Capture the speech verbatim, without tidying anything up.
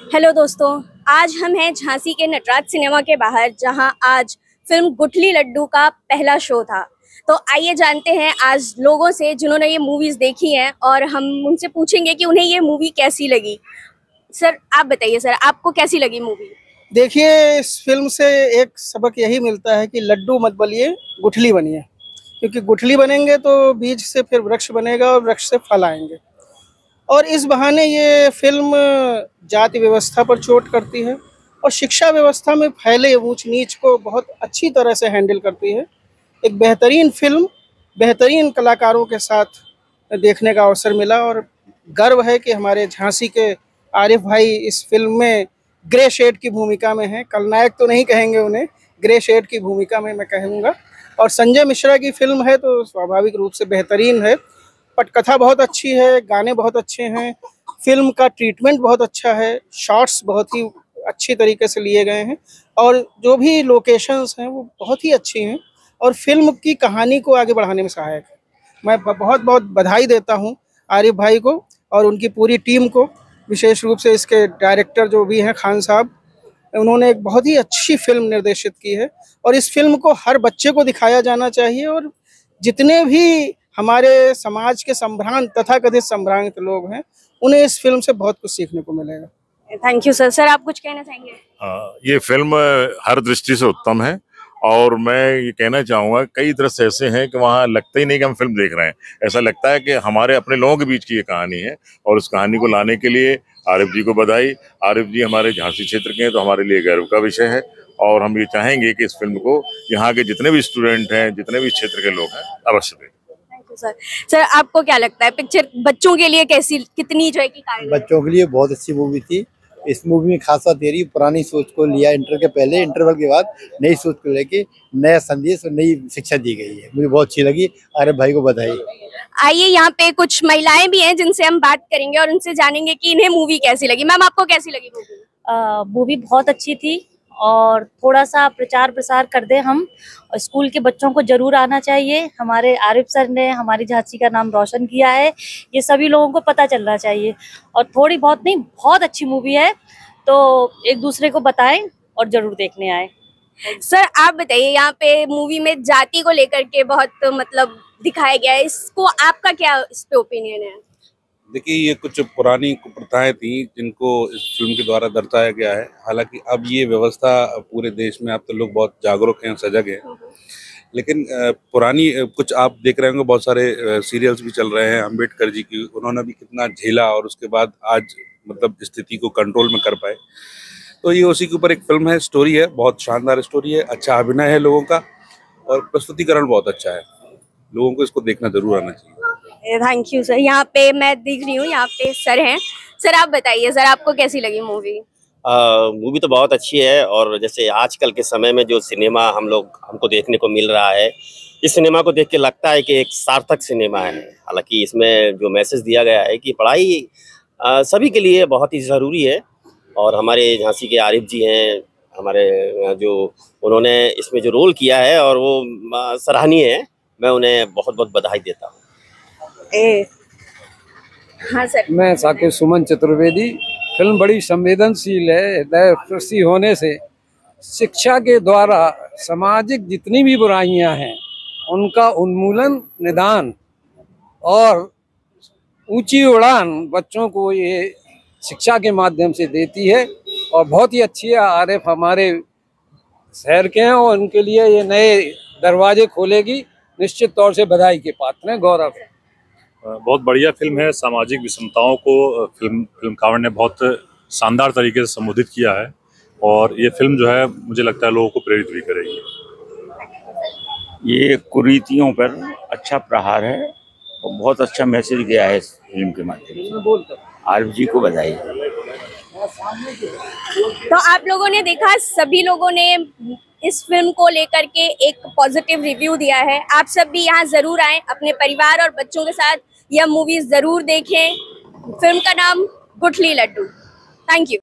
Hello दोस्तों, आज हम हैं झांसी के नटराज सिनेमा के बाहर, जहां आज फिल्म गुठली लड्डू का पहला शो था। तो आइए जानते हैं आज लोगों से जिन्होंने ये मूवीज देखी हैं और हम उनसे पूछेंगे कि उन्हें ये मूवी कैसी लगी। सर आप बताइए, सर आपको कैसी लगी मूवी? देखिए, इस फिल्म से एक सबक यही मिलता है कि लड्डू मत बनिए, गुठली बनिए। क्योंकि गुठली बनेंगे तो बीज से फिर वृक्ष बनेगा और वृक्ष से फल आएंगे। और इस बहाने ये फिल्म जाति व्यवस्था पर चोट करती है और शिक्षा व्यवस्था में फैले ऊंच नीच को बहुत अच्छी तरह से हैंडल करती है। एक बेहतरीन फिल्म, बेहतरीन कलाकारों के साथ देखने का अवसर मिला और गर्व है कि हमारे झांसी के आरिफ भाई इस फिल्म में ग्रे शेड की भूमिका में हैं। खलनायक तो नहीं कहेंगे उन्हें, ग्रे शेड की भूमिका में मैं कहूँगा। और संजय मिश्रा की फिल्म है तो स्वाभाविक रूप से बेहतरीन है। पटकथा बहुत अच्छी है, गाने बहुत अच्छे हैं, फिल्म का ट्रीटमेंट बहुत अच्छा है, शॉट्स बहुत ही अच्छी तरीके से लिए गए हैं और जो भी लोकेशंस हैं वो बहुत ही अच्छी हैं और फिल्म की कहानी को आगे बढ़ाने में सहायक है। मैं बहुत बहुत बधाई देता हूं आरिफ भाई को और उनकी पूरी टीम को, विशेष रूप से इसके डायरेक्टर जो भी हैं खान साहब। उन्होंने एक बहुत ही अच्छी फिल्म निर्देशित की है और इस फिल्म को हर बच्चे को दिखाया जाना चाहिए और जितने भी हमारे समाज के संभ्रांत तथाकथित संभ्रांत लोग हैं उन्हें इस फिल्म से बहुत कुछ सीखने को मिलेगा। Thank you sir. सर आप कुछ कहना चाहेंगे? हाँ, ये फिल्म हर दृष्टि से उत्तम है और मैं ये कहना चाहूँगा कई दृश्य ऐसे हैं कि वहाँ लगता ही नहीं कि हम फिल्म देख रहे हैं। ऐसा लगता है कि हमारे अपने लोगों के बीच की ये कहानी है और उस कहानी को लाने के लिए आरिफ जी को बधाई। आरिफ जी हमारे झांसी क्षेत्र के हैं तो हमारे लिए गर्व का विषय है और हम ये चाहेंगे कि इस फिल्म को यहाँ के जितने भी स्टूडेंट हैं, जितने भी क्षेत्र के लोग हैं, अवश्य देखें। सर सर आपको क्या लगता है पिक्चर बच्चों के लिए कैसी, कितनी जो है कि कारगर? बच्चों के लिए बहुत अच्छी मूवी थी। इस मूवी में खास बात तेरी पुरानी सोच को लिया, इंटर के पहले, इंटरवल के बाद नई सोच को लेके नया संदेश और नई शिक्षा दी गई है। मुझे बहुत अच्छी लगी। आरिफ भाई को बधाई। आइए यहाँ पे कुछ महिलाएं भी हैं जिनसे हम बात करेंगे और उनसे जानेंगे कि इन्हें मूवी कैसी लगी। मैम आपको कैसी लगी मूवी? मूवी बहुत अच्छी थी और थोड़ा सा प्रचार प्रसार कर दे हम, स्कूल के बच्चों को जरूर आना चाहिए। हमारे आरिफ सर ने हमारी झांसी का नाम रोशन किया है, ये सभी लोगों को पता चलना चाहिए। और थोड़ी बहुत नहीं, बहुत अच्छी मूवी है, तो एक दूसरे को बताएं और जरूर देखने आए। सर आप बताइए, यहाँ पे मूवी में जाति को लेकर के बहुत मतलब दिखाया गया है, इसको आपका क्या इस पे ओपिनियन है? देखिए, ये कुछ पुरानी कुप्रथाएं थी जिनको इस फिल्म के द्वारा दर्शाया गया है। हालांकि अब ये व्यवस्था पूरे देश में, अब तो लोग बहुत जागरूक हैं, सजग हैं। लेकिन पुरानी कुछ आप देख रहे होंगे, बहुत सारे सीरियल्स भी चल रहे हैं अम्बेडकर जी की, उन्होंने भी कितना झेला और उसके बाद आज मतलब स्थिति को कंट्रोल में कर पाए। तो ये उसी के ऊपर एक फिल्म है, स्टोरी है, बहुत शानदार स्टोरी है, अच्छा अभिनय है लोगों का और प्रस्तुतिकरण बहुत अच्छा है। लोगों को इसको देखना जरूर आना चाहिए। Thank you sir. यहाँ पे मैं दिख रही हूँ, यहाँ पे सर हैं। सर आप बताइए, सर आपको कैसी लगी मूवी? मूवी तो बहुत अच्छी है और जैसे आजकल के समय में जो सिनेमा हम लोग हमको देखने को मिल रहा है, इस सिनेमा को देख के लगता है कि एक सार्थक सिनेमा है। हालांकि इसमें जो मैसेज दिया गया है कि पढ़ाई आ, सभी के लिए बहुत ही ज़रूरी है और हमारे झांसी के आरिफ जी हैं, हमारे जो उन्होंने इसमें जो रोल किया है और वो सराहनीय है। मैं उन्हें बहुत बहुत बधाई देता हूँ। ए, हाँ सर। मैं साकिब सुमन चतुर्वेदी। फिल्म बड़ी संवेदनशील है, हृदयस्पर्शी होने से शिक्षा के द्वारा सामाजिक जितनी भी बुराइयां हैं उनका उन्मूलन, निदान और ऊंची उड़ान बच्चों को ये शिक्षा के माध्यम से देती है और बहुत ही अच्छी है। आरिफ हमारे शहर के हैं और उनके लिए ये नए दरवाजे खोलेगी। निश्चित तौर से बधाई के पात्र हैं, गौरव है। बहुत बढ़िया फिल्म है। सामाजिक विषमताओं को फिल्म फिल्मकार ने बहुत शानदार तरीके से संबोधित किया है और ये फिल्म जो है मुझे लगता है लोगों को प्रेरित भी करेगी। ये कुरीतियों पर अच्छा प्रहार है और बहुत अच्छा मैसेज गया है इस फिल्म के माध्यम से। आरिफ जी को बधाई। तो आप लोगों ने देखा, सभी लोगों ने इस फिल्म को लेकर के एक पॉजिटिव रिव्यू दिया है। आप सब भी यहाँ जरूर आएं, अपने परिवार और बच्चों के साथ यह मूवी जरूर देखें। फिल्म का नाम गुठली लड्डू। Thank you.